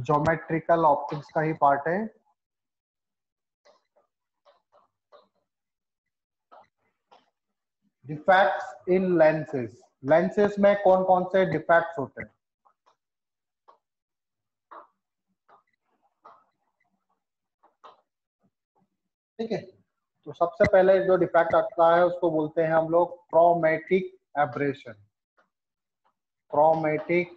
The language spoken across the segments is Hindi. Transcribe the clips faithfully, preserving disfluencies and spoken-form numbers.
ज्योमेट्रिकल ऑप्टिक्स का ही पार्ट है। डिफेक्ट्स इन लेंसेज, लेंसेज में कौन कौन से डिफेक्ट्स होते हैं? ठीक है, तो सबसे पहले जो डिफेक्ट आता है उसको बोलते हैं हम लोग chromatic aberration. Chromatic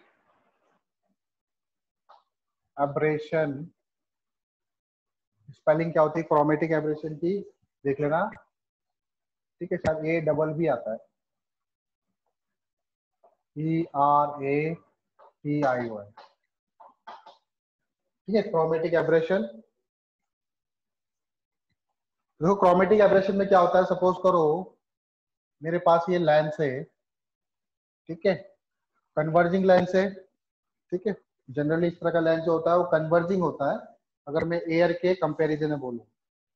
aberration, spelling क्या होती है क्रोमेटिक एब्रेशन की, देख लेना। ठीक है, शायद ए डबल भी आता है, E R A T I O N. ठीक है, क्रोमेटिक एब्रेशन। देखो क्रोमेटिक एब्रेशन में क्या होता है, सपोज करो मेरे पास ये लेंस है, ठीक है, कन्वर्जिंग लेंस है। ठीक है, जनरली इस तरह का लेंस जो होता है वो कन्वर्जिंग होता है। अगर मैं एयर के कंपैरिजन में बोलूं,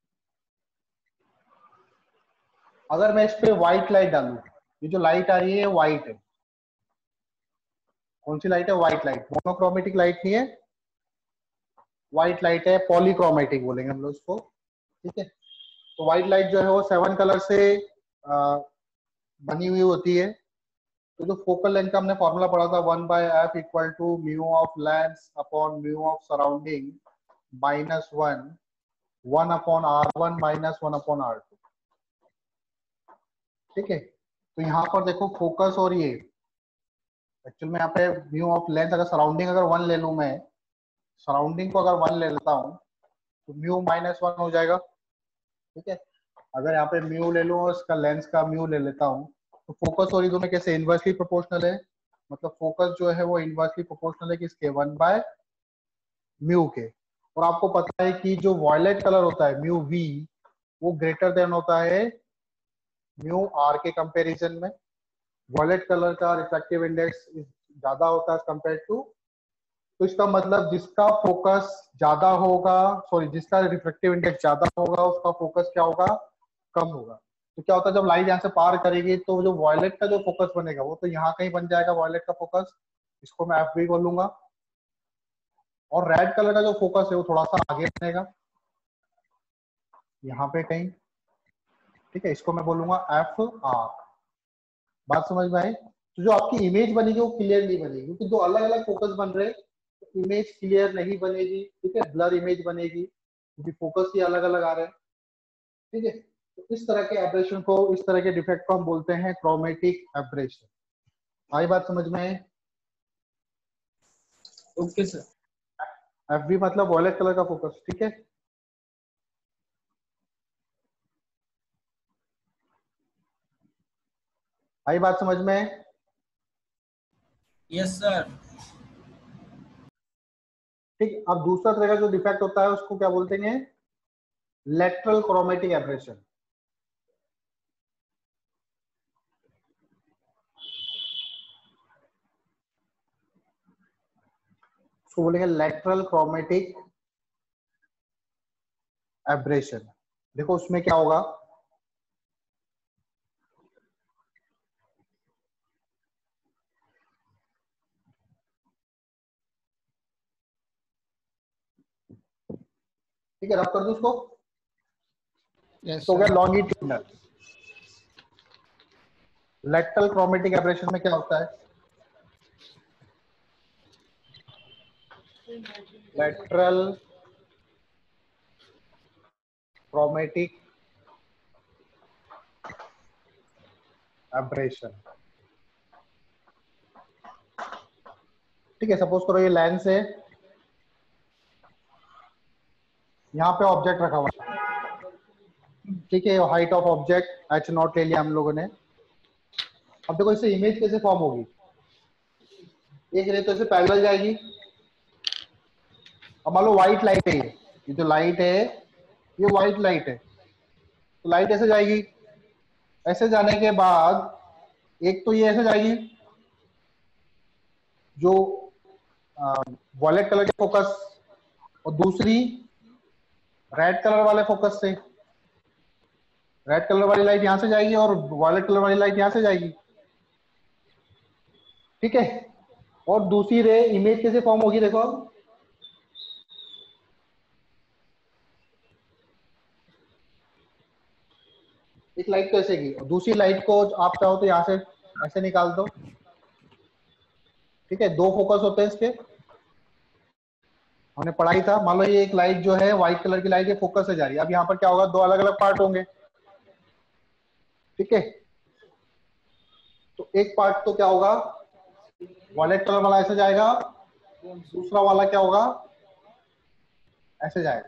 अगर मैं इस पे व्हाइट लाइट डालूं, ये जो लाइट आ रही है व्हाइट है, कौन सी लाइट है? White light. मोनोक्रोमेटिक लाइट नहीं है, व्हाइट लाइट है, पॉलीक्रोमेटिक बोलेंगे हम लोग इसको। ठीक है, तो व्हाइट लाइट जो है वो सेवन कलर से आ, बनी हुई होती है। तो जो फोकल लेंथ का हमने फॉर्मूला पढ़ा था, one by F equal to mu of lens upon mu of surrounding minus one, one upon R one minus one upon R two. ठीक है, तो यहाँ पर देखो फोकस और ये एक्चुअल में यहाँ पे म्यू ऑफ लेंथ, अगर सराउंडिंग अगर वन ले लूं मैं, सराउंडिंग को अगर वन ले लेता हूँ तो म्यू माइनस वन हो जाएगा। ठीक है, अगर यहाँ पे म्यू ले लूं और इसका लेंस का म्यू ले लेता हूँ, तो फोकस और ये दोनों कैसे इनवर्सली प्रोपोर्शनल है, मतलब फोकस जो है वो इनवर्सली प्रोपोर्शनल है किसके? वन बाय म्यू के। और आपको पता है कि जो वॉयलेट कलर होता है म्यू वी, वो ग्रेटर देन होता है म्यू आर के कंपैरिजन में। वॉयलेट कलर का रिफ्रैक्टिव इंडेक्स ज्यादा होता है कंपेयर टू, तो इसका मतलब जिसका फोकस ज्यादा होगा, सॉरी जिसका रिफ्रैक्टिव इंडेक्स ज्यादा होगा उसका फोकस क्या होगा? कम होगा। तो क्या होता है जब लाइट यहाँ से पार करेगी तो जो वॉयलेट का जो फोकस बनेगा वो तो यहाँ कहीं बन जाएगा, वॉयलेट का फोकस, इसको मैं एफ बी बोलूंगा। और रेड कलर का जो फोकस है वो थोड़ा सा आगे बनेगा, यहाँ पे कहीं। ठीक है, इसको मैं बोलूंगा एफ आर। बात समझ में आई? तो जो आपकी इमेज बनेगी वो क्लियर नहीं बनेगी, क्योंकि दो अलग अलग फोकस बन रहे हैं, तो इमेज क्लियर नहीं बनेगी। ठीक है, ब्लर इमेज बनेगी क्योंकि फोकस ही अलग अलग आ रहे हैं। ठीक है, तो इस तरह के एब्रेशन को, इस तरह के डिफेक्ट को हम बोलते हैं क्रोमेटिक एब्रेशन। आई बात समझ में? Okay sir. एफ बी मतलब वॉयलेट कलर का फोकस। ठीक है, आई बात समझ में? Yes sir. ठीक, अब दूसरा तरह का जो डिफेक्ट होता है उसको क्या बोलते हैं? Lateral chromatic aberration. उसको बोलेंगे लेटरल क्रोमेटिक एब्रेशन। देखो उसमें क्या होगा, ठीक है, रब कर दो उसको। यस तो हो गया sir. Longitudinal. Lateral chromatic aberration में क्या होता है? Lateral chromatic aberration. ठीक है, सपोज करो ये लेंस है, यहाँ पे ऑब्जेक्ट रखा हुआ है। ठीक है, height of object H naught ले लिया हम लोगों ने। अब देखो इससे इमेज कैसे फॉर्म होगी? एक रे तो इसे पैरेलल जाएगी। अब मान लो व्हाइट लाइट है, ये ये जो लाइट है ये व्हाइट लाइट है, तो लाइट ऐसे जाएगी। ऐसे जाने के बाद एक तो ये ऐसे जाएगी, जो वॉयलेट कलर के फोकस, और दूसरी रेड कलर वाले फोकस से। रेड कलर वाली लाइट यहां से जाएगी और वॉयलेट कलर वाली लाइट यहां से जाएगी। ठीक है, और दूसरी रे इमेज कैसे फॉर्म होगी? देखो एक लाइट तो ऐसे की, दूसरी लाइट को आप चाहो तो यहाँ से ऐसे निकाल दो। ठीक है, दो फोकस होते हैं इसके, हमने पढ़ाई था। मान लो ये एक लाइट जो है व्हाइट कलर की लाइट, ये फोकस से जा रही है। अब यहाँ पर क्या होगा, दो अलग अलग पार्ट होंगे। ठीक है, तो एक पार्ट तो क्या होगा, वॉयलेट कलर वाला ऐसे जाएगा, दूसरा वाला क्या होगा, ऐसे जाएगा।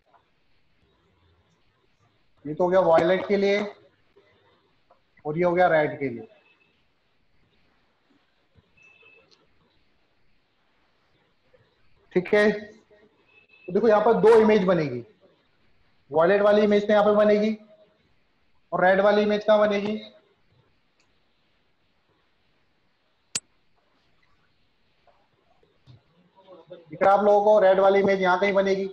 ये तो हो गया वॉयलेट के लिए, और ये हो गया रेड के लिए। ठीक है, तो देखो यहाँ पर दो इमेज बनेगी, वॉयलेट वाली इमेज तो यहाँ पे बनेगी, और रेड वाली इमेज कहाँ बनेगी, दिख रहा है आप लोगों को, रेड वाली इमेज यहाँ कहीं बनेगी।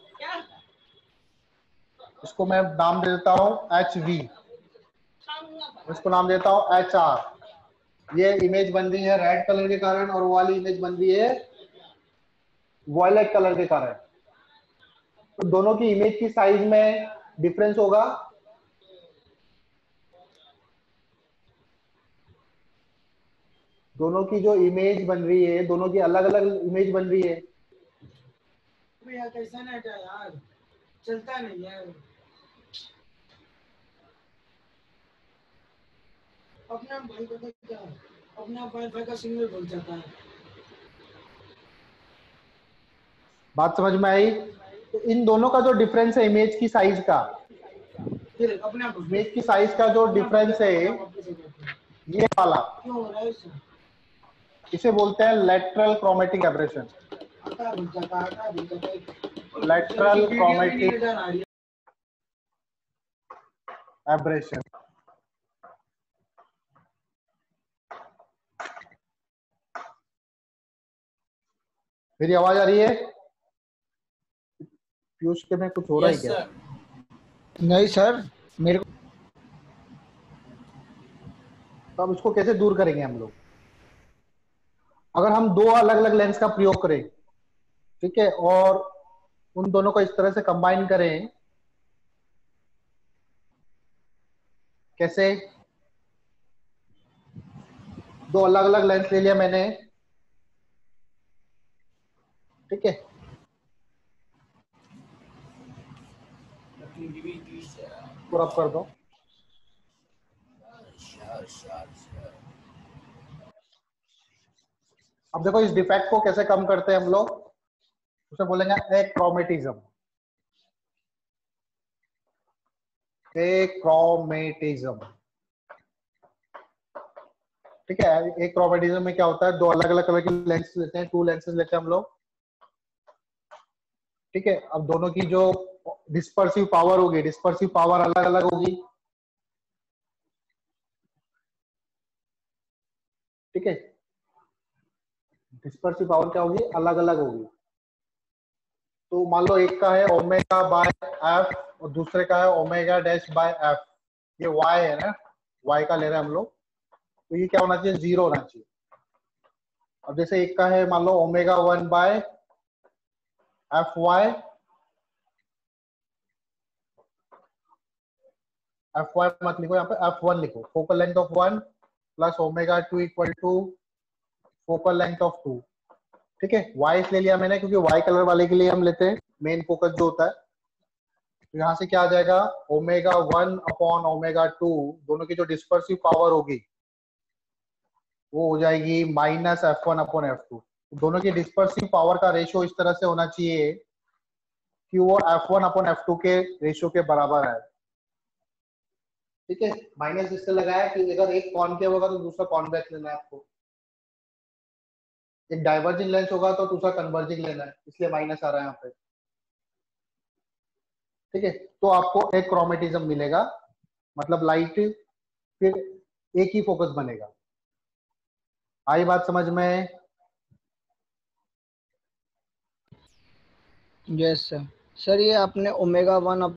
इसको मैं नाम दे देता हूं एच वी, इसको नाम देता हूं एच आर। ये इमेज बन रही है रेड कलर के कारण, और वो वाली इमेज बन रही है वॉयलेट कलर के कारण। तो दोनों की इमेज की साइज में डिफरेंस होगा। दोनों की जो इमेज बन रही है, दोनों की अलग अलग इमेज बन रही है। यार कैसा नेट है यार, चलता नहीं यार। अपना भाई का क्या, अपना वाईफाई का सिग्नल भूल जाता है। बात समझ में आई? तो इन दोनों का जो डिफरेंस है इमेज की साइज का, फिर अपना इमेज की साइज का जो डिफरेंस है, ये वाला, क्यों हो रहा है इससे? इसे बोलते हैं लेटरल क्रोमेटिक एब्रेशन। आता भूल जाता आता भूल जाता लेटरल क्रोमेटिक एब्रेशन। मेरी आवाज आ रही है? पीयूष के में कुछ हो रहा है क्या? नहीं सर, मेरे को। तो अब इसको कैसे दूर करेंगे हम लोग? अगर हम दो अलग अलग लेंस का प्रयोग करें, ठीक है, और उन दोनों को इस तरह से कंबाइन करें, कैसे? दो अलग अलग लेंस ले लिया मैंने, ठीक है, पूरा कर दो। अब देखो इस डिफेक्ट को कैसे कम करते हैं हम लोग, उसे बोलेंगे एक्रोमेटिज्म। एक्रोमेटिज्म, ठीक है। एक्रोमेटिज्म में क्या होता है, दो अलग अलग कलर के लेंस लेते हैं, टू लेंसेज लेते हैं हम लोग, ठीक है। अब दोनों की जो डिस्पर्सिव पावर होगी, डिस्पर्सिव पावर अलग अलग होगी, ठीक है। डिस्पर्सिव पावर क्या होगी, अलग अलग होगी। तो मान लो एक का है ओमेगा बाय एफ और दूसरे का है ओमेगा डैश बाय एफ। ये वाई है ना, वाई का ले रहे हैं हम लोग, तो ये क्या होना चाहिए, जीरो होना चाहिए। अब जैसे एक का है मान लो omega one by F Y, F Y मत लिखो, यहाँ पे एफ वन लिखो। Focal length of one plus omega two equal to focal length of two, ठीक है। वाई इसलिए लिया मैंने क्योंकि वाई कलर वाले के लिए हम लेते हैं मेन फोकस जो होता है। तो यहाँ से क्या आ जाएगा, omega one upon omega two, दोनों की जो डिस्पर्सिव पावर होगी वो हो जाएगी minus F one upon F two. दोनों की डिस्पर्सिव पावर का रेशियो इस तरह से होना चाहिए कि वो F one upon F two के रेशियो के बराबर है, ठीक है। माइनस इससे लगाया कि अगर एक कॉनकेव होगा तो दूसरा कॉन्वेक्स लेना है आपको, एक डाइवर्जिंग लेंस होगा तो दूसरा कन्वर्जिंग लेना है, इसलिए माइनस आ रहा है यहाँ पे, ठीक है। तो आपको एक क्रोमेटिज्म मिलेगा, मतलब लाइट फिर एक ही फोकस बनेगा। आई बात समझ में? Yes sir. सर ये आपने ओमेगा वन